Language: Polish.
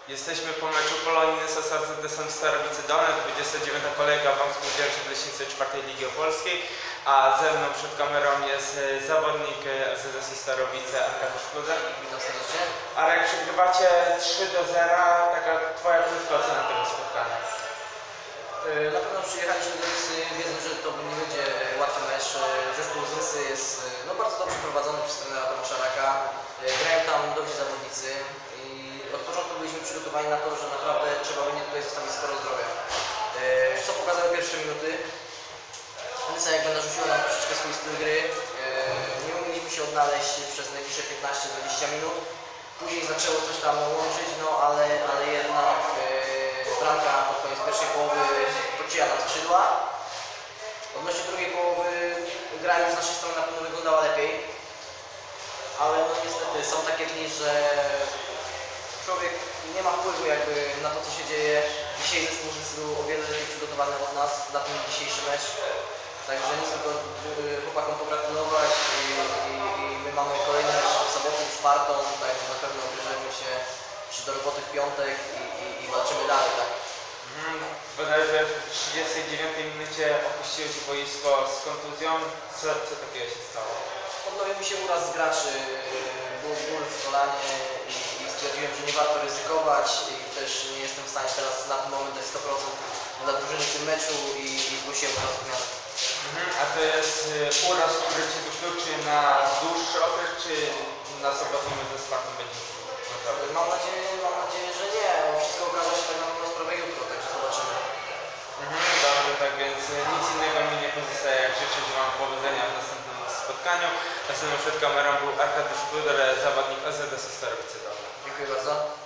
Jesteśmy po meczu Polonii z AZS-em Starowice Dolne, 29. kolejka Bank Spółdzielczy w Leśnicy 4. Ligi Opolskiej, a ze mną przed kamerą jest zawodnik AZS-u Starowice Arkadiusz Kluder. Witam serdecznie. Arek, przegrywacie 3-0, taka twoja krótka ocena tego spotkania. Na pewno przyjechaliśmy do Łysy wiedząc, że to nie będzie łatwy mecz. Zespół z Łysy jest bardzo dobrze prowadzony przez trenera Tomasza Raka. Grają tam dobrzy zawodnicy i od początku byliśmy przygotowani na to, że naprawdę trzeba będzie tutaj zostawić sporo zdrowia. Co pokazały pierwsze minuty? Łysa jakby narzuciła nam troszeczkę swój styl gry. Nie umieliśmy się odnaleźć przez najbliższe 15-20 minut. Później zaczęło coś tam łączyć, no ale jednak bramka pod koniec pierwszej połowy wróciła nam skrzydła. Odnośnie drugiej połowy granie z naszej strony na pewno wyglądała lepiej. Ale no niestety są takie dni, że człowiek nie ma wpływu jakby na to, co się dzieje. Dzisiaj zespół był o wiele lepiej przygotowany od nas na ten dzisiejszy mecz. Także nic tylko chłopakom pogratulować i my mamy kolejny mecz w sobotę z Spartą, także na pewno bierzemy się do roboty w piątek i walczymy dalej, tak? Bodajże w 39 minucie opuściłeś boisko z kontuzją. Co takiego się stało? Odnowił mi się uraz z graczy, był ból w kolanie i stwierdziłem, że nie warto ryzykować i też nie jestem w stanie teraz na ten moment dać 100% dla drużyny w tym meczu i zgłosiłem teraz zmianę. A to jest uraz, który Cię wykluczy na dłuższy okres, czy na sobotę ze Spartą będzie gotowy? Mam nadzieję, że nie. Wszystko okaże się tak naprawdę sprawę jutro, także zobaczymy. Dobrze, tak więc nic innego mi nie pozostaje, jak życzyć Wam powodzenia w następnym spotkaniu. Następnym przed kamerą był Arkadiusz Kluder, zawodnik AZS-u Starowice Dolne. Dziękuję bardzo.